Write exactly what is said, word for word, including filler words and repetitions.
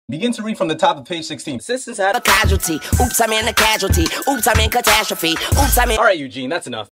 Begin to read from the top of page sixteen. Sisters had a casualty. Oops, I'm in a casualty. Oops, I'm in catastrophe. Oops, I'm in. All right, Eugene, that's enough.